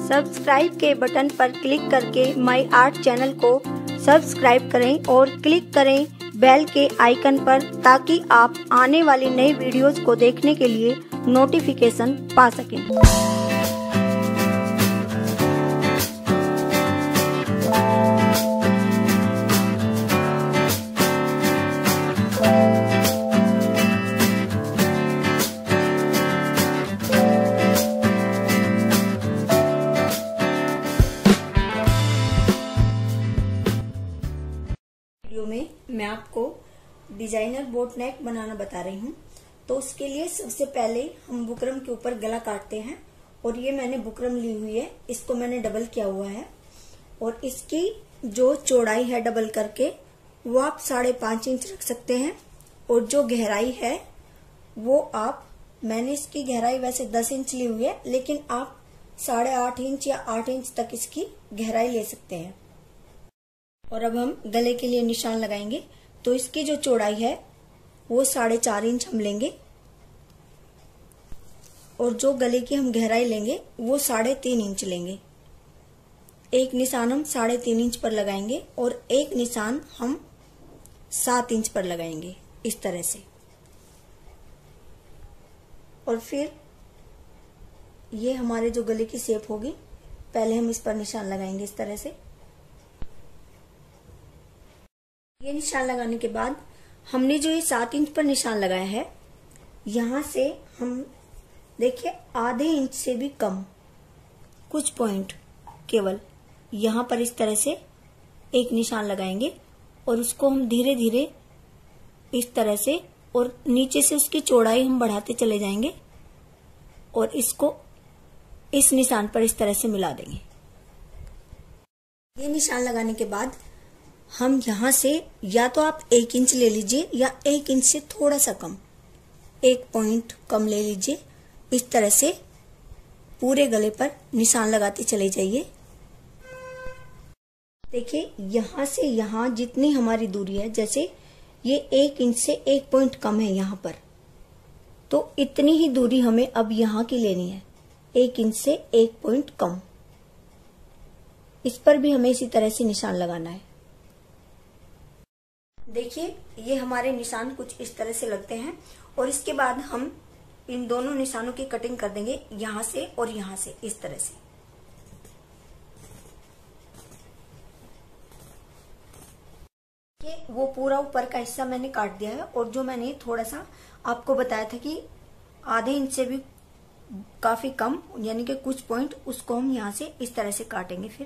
Subscribe के button पर click करके माई आर्ट चैनल को सब्सक्राइब करें और क्लिक करें बेल के आइकन पर, ताकि आप आने वाली नई वीडियोस को देखने के लिए नोटिफिकेशन पा सकें। वीडियो में मैं आपको डिजाइनर बोट नेक बनाना बता रही हूँ। तो उसके लिए सबसे पहले हम बुकरम के ऊपर गला काटते हैं। और ये मैंने बुकरम ली हुई है, इसको मैंने डबल किया हुआ है और इसकी जो चौड़ाई है डबल करके वो आप 5.5 इंच रख सकते हैं। और जो गहराई है वो आप, मैंने इसकी गहराई वैसे 10 इंच ली हुई है, लेकिन आप 8.5 इंच या 8 इंच तक इसकी गहराई ले सकते हैं। और अब हम गले के लिए निशान लगाएंगे। तो इसकी जो चौड़ाई है वो 4.5 इंच हम लेंगे और जो गले की हम गहराई लेंगे वो 3.5 इंच लेंगे। एक निशान हम 3.5 इंच पर लगाएंगे और एक निशान हम 7 इंच पर लगाएंगे, इस तरह से। और फिर ये हमारे जो गले की शेप होगी, पहले हम इस पर निशान लगाएंगे इस तरह से। ये निशान लगाने के बाद हमने जो ये 7 इंच पर निशान लगाया है, यहां से हम देखिए आधे इंच से भी कम कुछ पॉइंट केवल यहां पर इस तरह से एक निशान लगाएंगे और उसको हम धीरे धीरे इस तरह से, और नीचे से उसकी चौड़ाई हम बढ़ाते चले जाएंगे और इसको इस निशान पर इस तरह से मिला देंगे। ये निशान लगाने के बाद हम यहां से या तो आप 1 इंच ले लीजिए या 1 इंच से थोड़ा सा कम, 1 पॉइंट कम ले लीजिए। इस तरह से पूरे गले पर निशान लगाते चले जाइए। देखिए यहां से यहां जितनी हमारी दूरी है, जैसे ये 1 इंच से 1 पॉइंट कम है यहां पर, तो इतनी ही दूरी हमें अब यहां की लेनी है, 1 इंच से 1 पॉइंट कम। इस पर भी हमें इसी तरह से निशान लगाना है। देखिए ये हमारे निशान कुछ इस तरह से लगते हैं। और इसके बाद हम इन दोनों निशानों की कटिंग कर देंगे, यहां से और यहां से, इस तरह से। ये वो पूरा ऊपर का हिस्सा मैंने काट दिया है। और जो मैंने थोड़ा सा आपको बताया था कि आधे इंच से भी काफी कम, यानी कि कुछ पॉइंट, उसको हम यहां से इस तरह से काटेंगे। फिर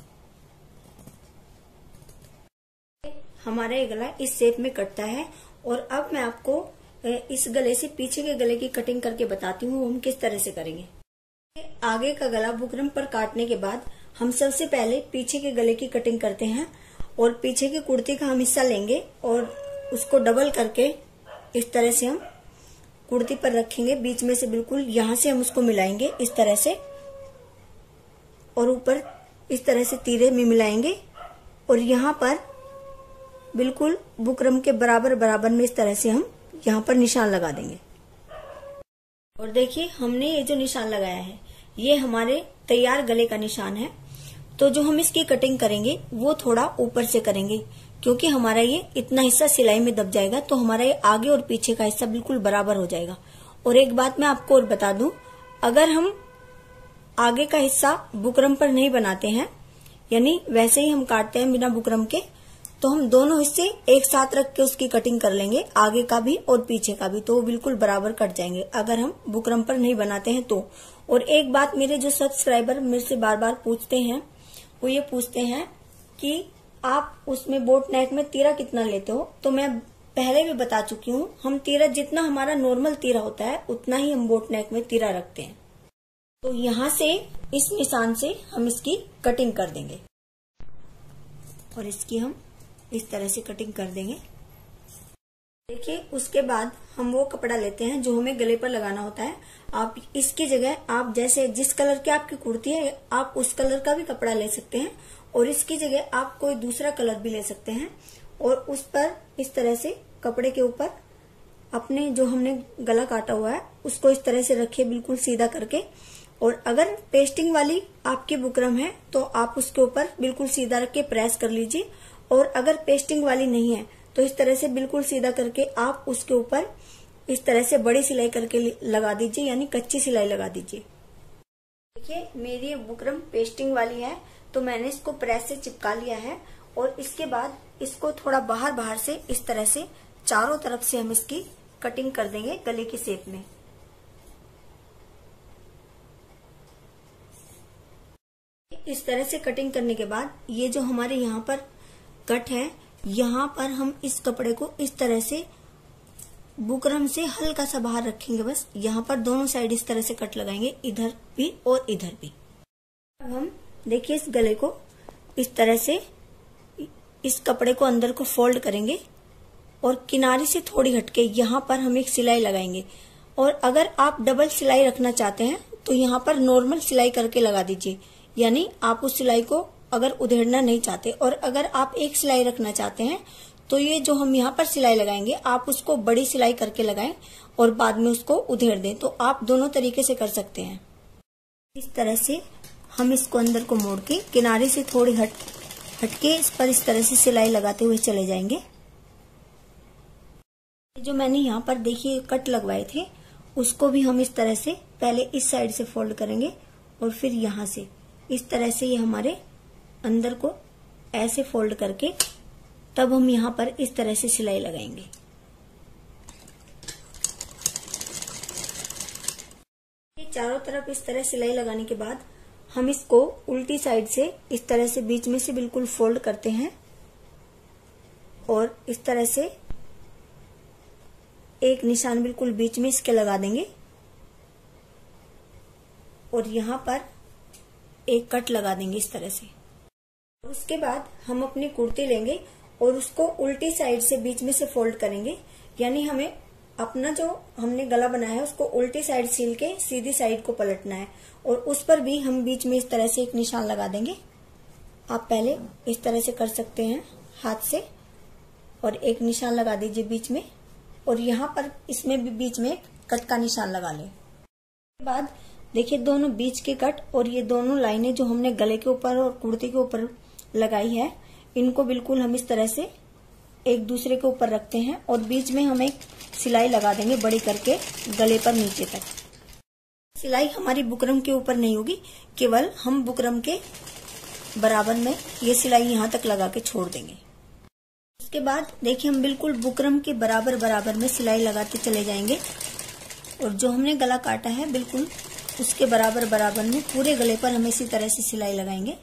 हमारा ये गला इस शेप में कटता है। और अब मैं आपको इस गले से पीछे के गले की कटिंग करके बताती हूँ हम किस तरह से करेंगे। आगे का गला बुकरम पर काटने के बाद हम सबसे पहले पीछे के गले की कटिंग करते हैं। और पीछे की कुर्ती का हम हिस्सा लेंगे और उसको डबल करके इस तरह से हम कुर्ती पर रखेंगे। बीच में से बिल्कुल यहां से हम उसको मिलाएंगे इस तरह से, और ऊपर इस तरह से तीरे में मिलाएंगे। और यहाँ पर बिल्कुल बुकरम के बराबर बराबर में इस तरह से हम यहाँ पर निशान लगा देंगे। और देखिए हमने ये जो निशान लगाया है, ये हमारे तैयार गले का निशान है। तो जो हम इसकी कटिंग करेंगे वो थोड़ा ऊपर से करेंगे, क्योंकि हमारा ये इतना हिस्सा सिलाई में दब जाएगा, तो हमारा ये आगे और पीछे का हिस्सा बिल्कुल बराबर हो जाएगा। और एक बात मैं आपको और बता दूं, अगर हम आगे का हिस्सा बुकरम पर नहीं बनाते हैं, यानी वैसे ही हम काटते हैं बिना बुकरम के, तो हम दोनों हिस्से एक साथ रख के उसकी कटिंग कर लेंगे, आगे का भी और पीछे का भी, तो वो बिल्कुल बराबर कट जाएंगे अगर हम बुकरम पर नहीं बनाते हैं तो। और एक बात मेरे जो सब्सक्राइबर मेरे से बार बार पूछते हैं, वो ये पूछते हैं कि आप उसमें बोट नेक में तीरा कितना लेते हो। तो मैं पहले भी बता चुकी हूँ, हम तीरा जितना हमारा नॉर्मल तीरा होता है उतना ही हम बोट नेक में तीरा रखते हैं। तो यहाँ से इस निशान से हम इसकी कटिंग कर देंगे और इसकी हम इस तरह से कटिंग कर देंगे। देखिए उसके बाद हम वो कपड़ा लेते हैं जो हमें गले पर लगाना होता है। आप इसकी जगह आप जैसे जिस कलर की आपकी कुर्ती है, आप उस कलर का भी कपड़ा ले सकते हैं। और इसकी जगह आप कोई दूसरा कलर भी ले सकते हैं। और उस पर इस तरह से कपड़े के ऊपर अपने जो हमने गला काटा हुआ है उसको इस तरह से रखिए, बिल्कुल सीधा करके। और अगर पेस्टिंग वाली आपकी बुकरम है तो आप उसके ऊपर बिल्कुल सीधा रख के प्रेस कर लीजिए, और अगर पेस्टिंग वाली नहीं है तो इस तरह से बिल्कुल सीधा करके आप उसके ऊपर इस तरह से बड़ी सिलाई करके लगा दीजिए, यानी कच्ची सिलाई लगा दीजिए। देखिए मेरी ये बुकरम पेस्टिंग वाली है तो मैंने इसको प्रेस से चिपका लिया है, और इसके बाद इसको थोड़ा बाहर बाहर से इस तरह से चारों तरफ से हम इसकी कटिंग कर देंगे गले की शेप में। इस तरह से कटिंग करने के बाद ये जो हमारे यहाँ पर कट है, यहाँ पर हम इस कपड़े को इस तरह से बुकरम से हल्का सा बाहर रखेंगे, बस यहाँ पर दोनों साइड इस तरह से कट लगाएंगे, इधर भी और इधर भी। अब हम देखिए इस गले को इस तरह से इस कपड़े को अंदर को फोल्ड करेंगे और किनारे से थोड़ी हटके यहाँ पर हम एक सिलाई लगाएंगे। और अगर आप डबल सिलाई रखना चाहते हैं तो यहाँ पर नॉर्मल सिलाई करके लगा दीजिए, यानी आप उस सिलाई को अगर उधेड़ना नहीं चाहते, और अगर आप एक सिलाई रखना चाहते हैं तो ये जो हम यहाँ पर सिलाई लगाएंगे आप उसको बड़ी सिलाई करके लगाएं और बाद में उसको उधेड़ दें। तो आप दोनों तरीके से कर सकते हैं। इस तरह से हम इसको अंदर को मोड़ के किनारे से थोड़ी हटके इस पर इस तरह से सिलाई लगाते हुए चले जाएंगे। जो मैंने यहाँ पर देखिए कट लगवाए थे उसको भी हम इस तरह से पहले इस साइड से फोल्ड करेंगे और फिर यहाँ से इस तरह से ये हमारे अंदर को ऐसे फोल्ड करके तब हम यहाँ पर इस तरह से सिलाई लगाएंगे। ये चारों तरफ इस तरह सिलाई लगाने के बाद हम इसको उल्टी साइड से इस तरह से बीच में से बिल्कुल फोल्ड करते हैं और इस तरह से एक निशान बिल्कुल बीच में इसके लगा देंगे और यहाँ पर एक कट लगा देंगे इस तरह से। उसके बाद हम अपनी कुर्ती लेंगे और उसको उल्टी साइड से बीच में से फोल्ड करेंगे, यानी हमें अपना जो हमने गला बनाया है उसको उल्टी साइड सील के सीधी साइड को पलटना है और उस पर भी हम बीच में इस तरह से एक निशान लगा देंगे। आप पहले इस तरह से कर सकते हैं हाथ से और एक निशान लगा दीजिए बीच में, और यहाँ पर इसमें भी बीच में कट का निशान लगा लें। उसके बाद देखिए दोनों बीच के कट और ये दोनों लाइनें जो हमने गले के ऊपर और कुर्ती के ऊपर लगाई है इनको बिल्कुल हम इस तरह से एक दूसरे के ऊपर रखते हैं और बीच में हम एक सिलाई लगा देंगे बड़ी करके गले पर नीचे तक। सिलाई हमारी बुकरम के ऊपर नहीं होगी, केवल हम बुकरम के बराबर में ये सिलाई यहाँ तक लगा के छोड़ देंगे। उसके बाद देखिए हम बिल्कुल बुकरम के बराबर बराबर में सिलाई लगाते चले जाएंगे और जो हमने गला काटा है बिल्कुल उसके बराबर बराबर में पूरे गले पर हम इसी तरह से सिलाई लगाएंगे।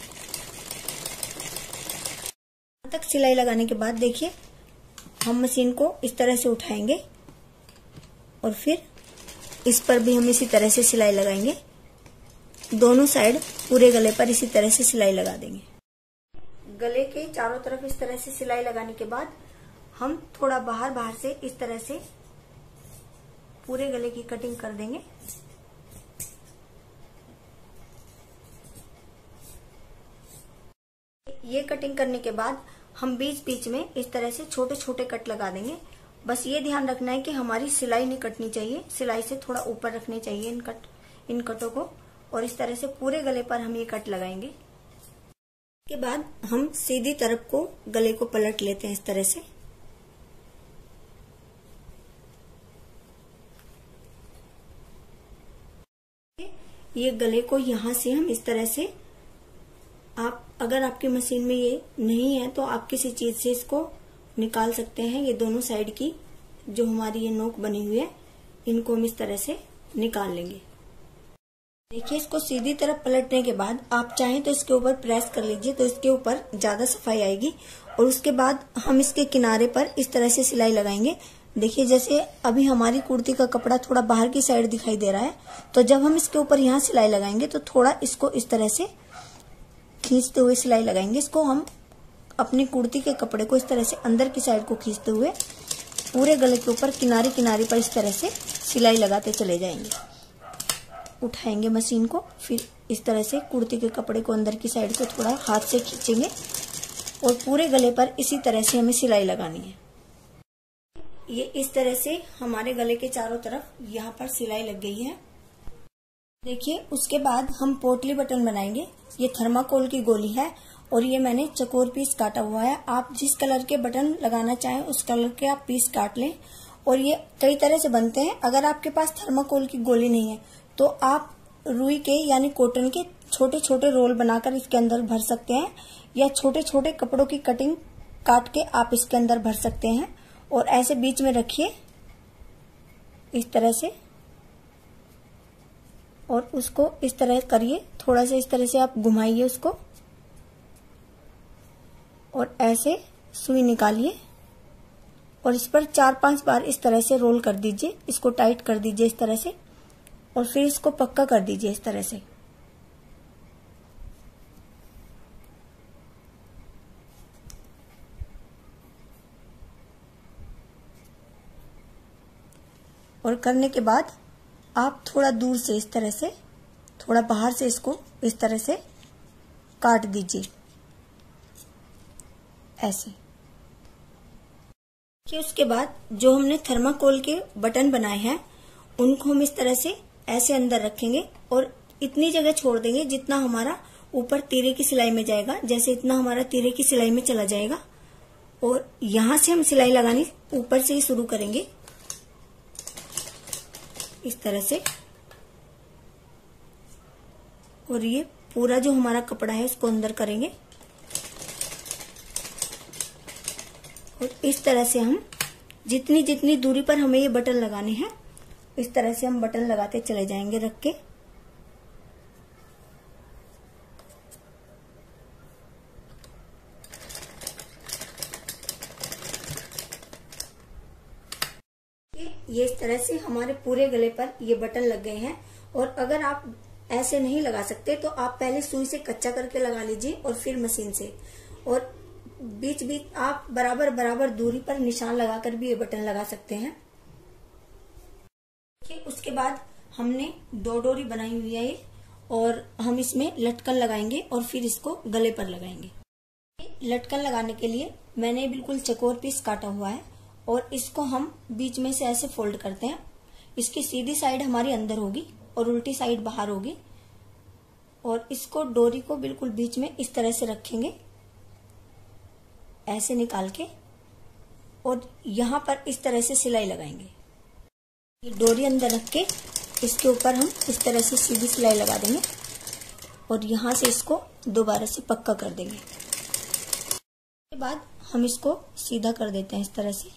तक सिलाई लगाने के बाद देखिए हम मशीन को इस तरह से उठाएंगे और फिर इस पर भी हम इसी तरह से सिलाई लगाएंगे। दोनों साइड पूरे गले पर इसी तरह से सिलाई लगा देंगे। गले के चारों तरफ इस तरह से सिलाई लगाने के बाद हम थोड़ा बाहर बाहर से इस तरह से पूरे गले की कटिंग कर देंगे। ये कटिंग करने के बाद हम बीच बीच में इस तरह से छोटे छोटे कट लगा देंगे। बस ये ध्यान रखना है कि हमारी सिलाई नहीं कटनी चाहिए, सिलाई से थोड़ा ऊपर रखने चाहिए इन कटों को, और इस तरह से पूरे गले पर हम ये कट लगाएंगे। इसके बाद हम सीधी तरफ को गले को पलट लेते हैं इस तरह से। ये गले को यहां से हम इस तरह से, आप अगर आपकी मशीन में ये नहीं है तो आप किसी चीज से इसको निकाल सकते हैं। ये दोनों साइड की जो हमारी ये नोक बनी हुई है इनको हम इस तरह से निकाल लेंगे। देखिए इसको सीधी तरफ पलटने के बाद आप चाहें तो इसके ऊपर प्रेस कर लीजिए तो इसके ऊपर ज्यादा सफाई आएगी। और उसके बाद हम इसके किनारे पर इस तरह से सिलाई लगाएंगे। देखिए जैसे अभी हमारी कुर्ती का कपड़ा थोड़ा बाहर की साइड दिखाई दे रहा है, तो जब हम इसके ऊपर यहाँ सिलाई लगाएंगे तो थोड़ा इसको इस तरह से खींचते हुए सिलाई लगाएंगे। इसको हम अपनी कुर्ती के कपड़े को इस तरह से अंदर की साइड को खींचते हुए पूरे गले के ऊपर किनारे किनारे पर इस तरह से सिलाई लगाते चले जाएंगे। उठाएंगे मशीन को, फिर इस तरह से कुर्ती के कपड़े को अंदर की साइड को थोड़ा हाथ से खींचेंगे और पूरे गले पर इसी तरह से हमें सिलाई लगानी है। ये इस तरह से हमारे गले के चारों तरफ यहाँ पर सिलाई लग गई है। देखिए उसके बाद हम पोटली बटन बनाएंगे। ये थर्माकोल की गोली है और ये मैंने चकोर पीस काटा हुआ है। आप जिस कलर के बटन लगाना चाहें उस कलर के आप पीस काट लें। और ये कई तरह से बनते हैं। अगर आपके पास थर्माकोल की गोली नहीं है तो आप रुई के यानी कॉटन के छोटे छोटे रोल बनाकर इसके अंदर भर सकते हैं, या छोटे छोटे कपड़ों की कटिंग काट के आप इसके अंदर भर सकते हैं। और ऐसे बीच में रखिए इस तरह से, और उसको इस तरह करिए, थोड़ा सा इस तरह से आप घुमाइए उसको और ऐसे सुई निकालिए और इस पर 4-5 बार इस तरह से रोल कर दीजिए। इसको टाइट कर दीजिए इस तरह से और फिर इसको पक्का कर दीजिए इस तरह से। और करने के बाद आप थोड़ा दूर से इस तरह से, थोड़ा बाहर से इसको इस तरह से काट दीजिए ऐसे। कि उसके बाद जो हमने थर्माकोल के बटन बनाए हैं उनको हम इस तरह से ऐसे अंदर रखेंगे और इतनी जगह छोड़ देंगे जितना हमारा ऊपर तीरे की सिलाई में जाएगा। जैसे इतना हमारा तीरे की सिलाई में चला जाएगा और यहां से हम सिलाई लगानी ऊपर से ही शुरू करेंगे इस तरह से। और ये पूरा जो हमारा कपड़ा है उसको अंदर करेंगे और इस तरह से हम जितनी जितनी दूरी पर हमें ये बटन लगाने हैं इस तरह से हम बटन लगाते चले जाएंगे रख के। ये इस तरह से हमारे पूरे गले पर ये बटन लग गए हैं। और अगर आप ऐसे नहीं लगा सकते तो आप पहले सुई से कच्चा करके लगा लीजिए और फिर मशीन से। और बीच बीच आप बराबर बराबर दूरी पर निशान लगाकर भी ये बटन लगा सकते हैं। उसके बाद हमने 2 डोरी बनाई हुई है ये, और हम इसमें लटकन लगाएंगे और फिर इसको गले पर लगाएंगे। लटकन लगाने के लिए मैंने बिल्कुल चकोर पीस काटा हुआ है और इसको हम बीच में से ऐसे फोल्ड करते हैं। इसकी सीधी साइड हमारी अंदर होगी और उल्टी साइड बाहर होगी। और इसको डोरी को बिल्कुल बीच में इस तरह से रखेंगे ऐसे निकाल के, और यहां पर इस तरह से सिलाई लगाएंगे। ये डोरी अंदर रख के इसके ऊपर हम इस तरह से सीधी सिलाई लगा देंगे और यहां से इसको दोबारा से पक्का कर देंगे। उसके बाद हम इसको सीधा कर देते हैं इस तरह से।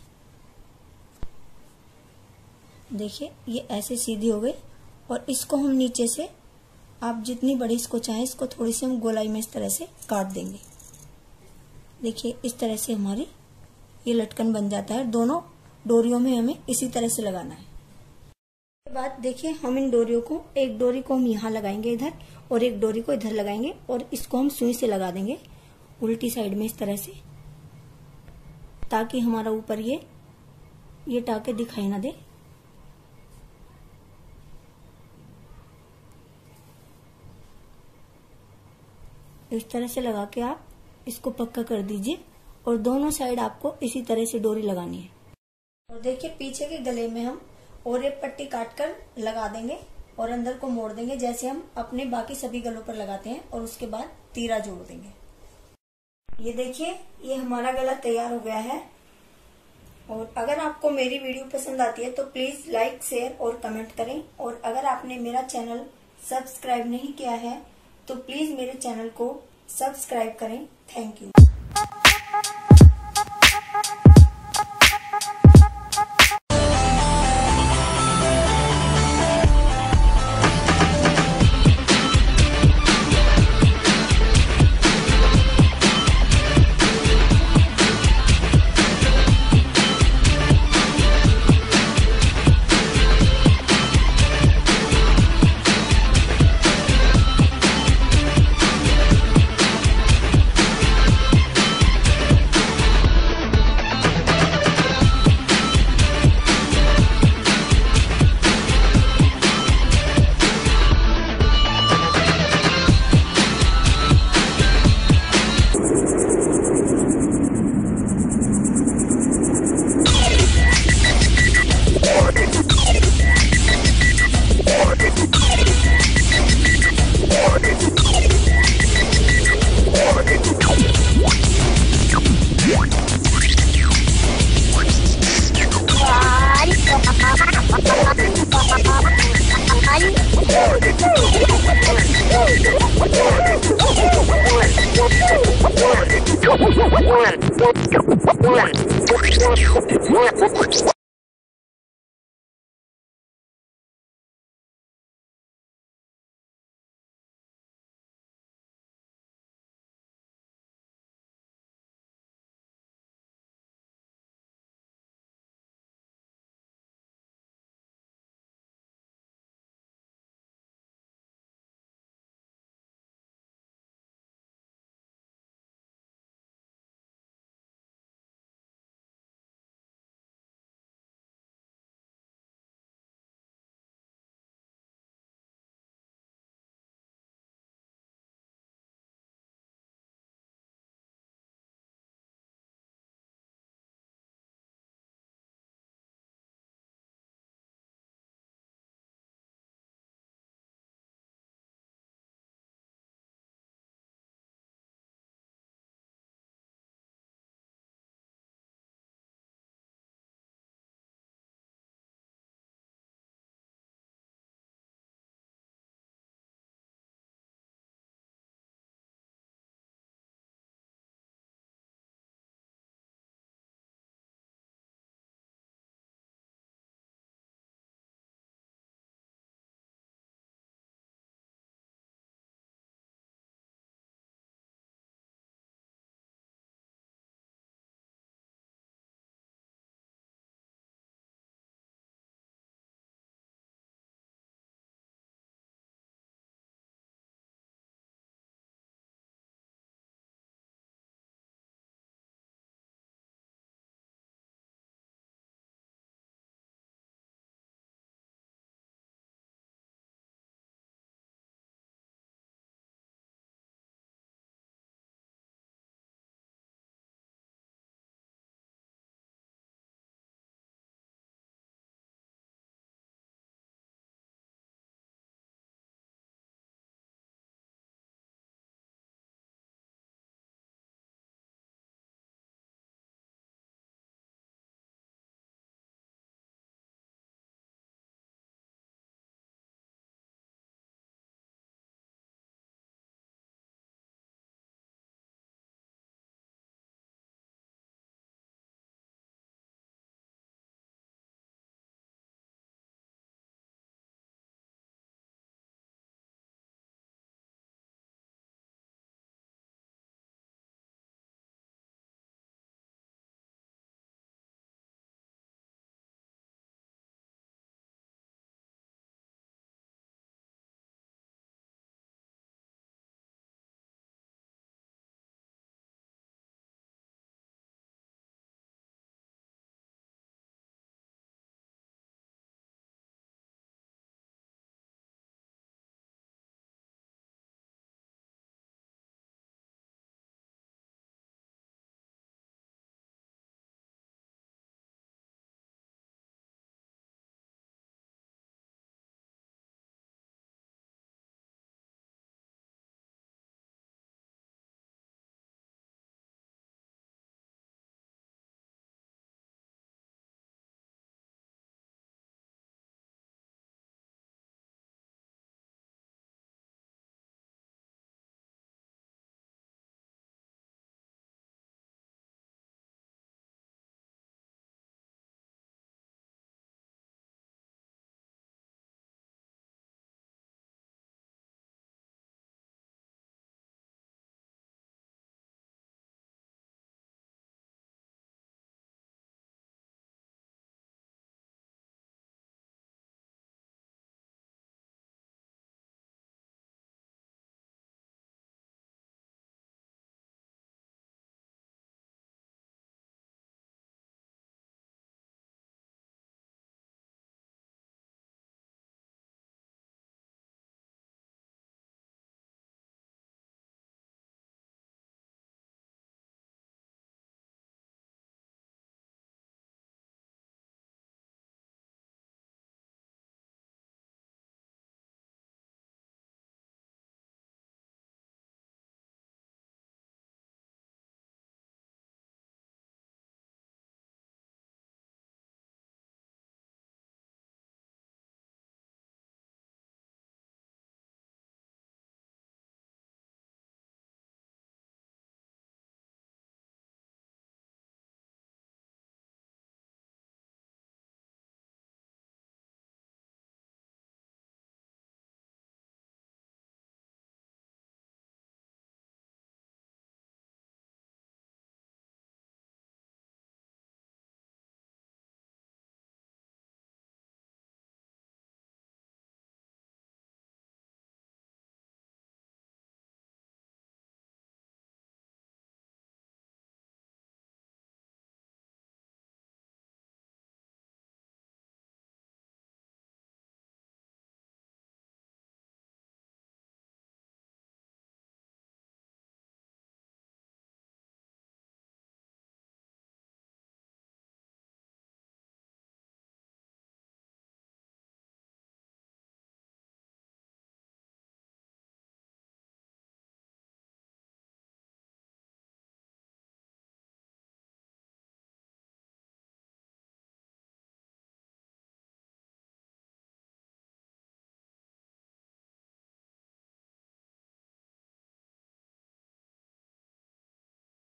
देखिए ये ऐसे सीधी हो गई। और इसको हम नीचे से, आप जितनी बड़ी इसको चाहें, इसको थोड़ी सी हम गोलाई में इस तरह से काट देंगे। देखिए इस तरह से हमारी ये लटकन बन जाता है। दोनों डोरियों में हमें इसी तरह से लगाना है। उसके बाद देखिए हम इन डोरियों को, एक डोरी को हम यहाँ लगाएंगे इधर और एक डोरी को इधर लगाएंगे और इसको हम सुई से लगा देंगे उल्टी साइड में इस तरह से, ताकि हमारा ऊपर ये टाके दिखाई ना दे। इस तरह से लगा के आप इसको पक्का कर दीजिए और दोनों साइड आपको इसी तरह से डोरी लगानी है। और देखिए पीछे के गले में हम और एक पट्टी काटकर लगा देंगे और अंदर को मोड़ देंगे जैसे हम अपने बाकी सभी गलों पर लगाते हैं, और उसके बाद तीरा जोड़ देंगे। ये देखिए ये हमारा गला तैयार हो गया है। और अगर आपको मेरी वीडियो पसंद आती है तो प्लीज लाइक, शेयर और कमेंट करें। और अगर आपने मेरा चैनल सब्सक्राइब नहीं किया है तो प्लीज मेरे चैनल को सब्सक्राइब करें। Thank you.